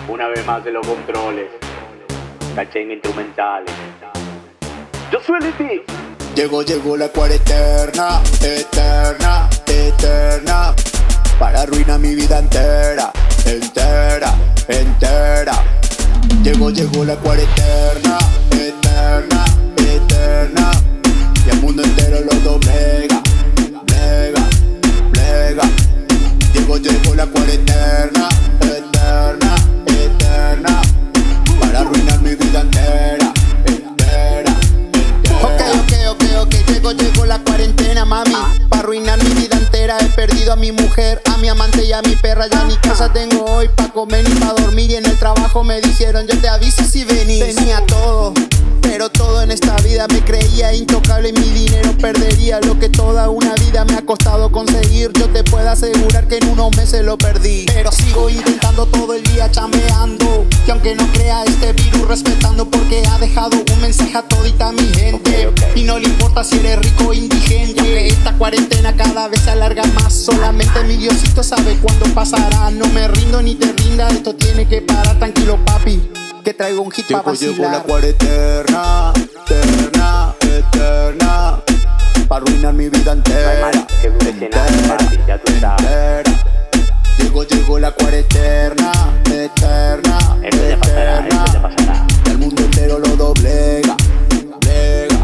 Una vez más de los controles, cachen instrumentales. Yo soy el E.T. Llegó la cuarentena, eterna, eterna, para arruinar mi vida entera, entera, entera. Llegó la cuarentena, eterna, eterna, y el mundo entero lo doblega, plega, plega. Llegó la cuarentena, eterna, eterna, para arruinar mi vida entera, entera, entera. Ok, llegó la cuarentena, mami. Pa' arruinar mi vida entera. He perdido a mi mujer, a mi amante y a mi perra. Ya ni casa tengo hoy pa' comer ni pa' dormir. Y en el trabajo me dijeron, yo te aviso si venís. Tenía todo, pero todo en esta vida. Me creía intocable y mi dinero perdería lo que toda una vida me ha costado conseguir. Yo te puedo asegurar que en unos meses lo perdí, pero sigo intentando todo el día chambeando. Y aunque no crea este virus respetando, porque ha dejado un mensaje a todita mi gente. Y no le importa si eres rico o indigente. Y aunque esta cuarentena cada vez se alarga más, solamente mi Diosito sabe cuándo pasará. No me rindo ni te rinda, esto tiene que parar. Tranquilo papi, que traigo un hit pa' vacilar. Llegó la cuarentena, eterna, eterna, para arruinar mi vida entera, que dure 100 años, papi, ya tú sabes. entera. Llegó la cuarentena, eterna, Esto te pasará, eterna, esto te pasará. el mundo entero lo doblega, plega,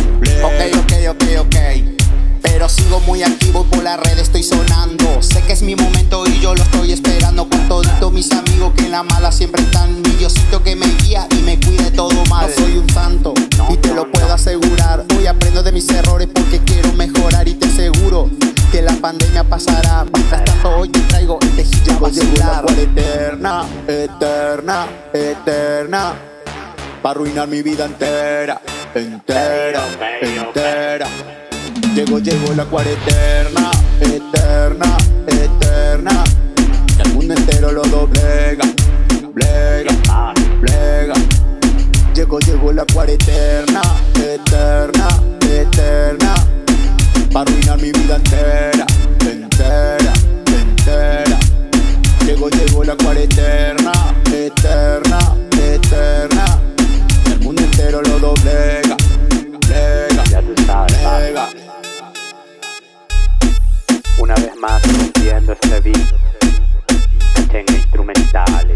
plega. Ok, pero sigo muy activo y por la red estoy sonando. Sé que es mi momento y yo lo estoy esperando. Con toditos mis amigos que en la mala siempre están. Mi Diosito que me guía y me cuida de todo mal. No soy un santo y te lo puedo asegurar. Hoy aprendo de mis errores porque quiero mejorar. Y te aseguro que la pandemia pasará. Mientras tanto hoy te traigo este hit pa' Llegó la vacilar. cuarentena, eterna, eterna, para arruinar mi vida entera, entera, entera. Llegó la cuarentena, eterna, eterna, y el mundo entero lo doblega, plega, plega. Llegó la cuarentena, eterna, eterna, para arruinar mi vida entera, entera, entera. Llegó la cuarentena, eterna, eterna, y el mundo entero lo doblega, plega, Ya tú sabes, plega. papi. Una vez más rompiendo este beat, cachen instrumentales.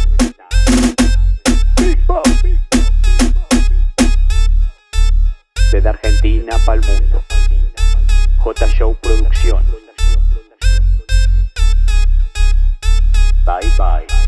Desde Argentina pa'l mundo, J Show Producción. Bye bye.